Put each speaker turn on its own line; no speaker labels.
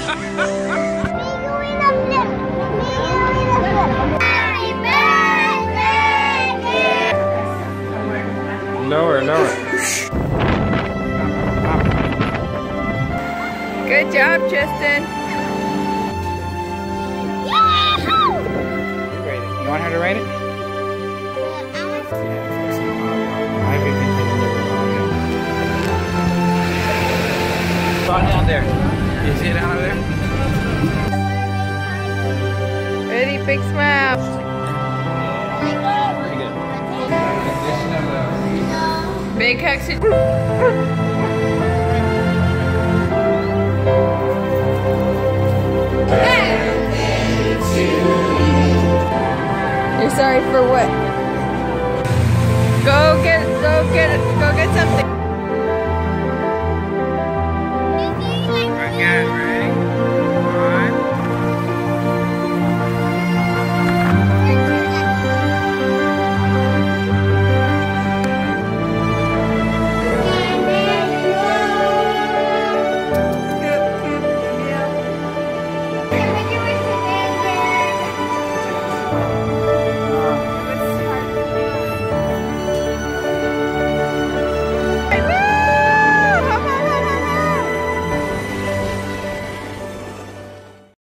Lower, lower.
Good job, Tristan.
You want her to write it? Fall down there. You see it down there?
Ready, big smile.
Pretty good.
Big hug.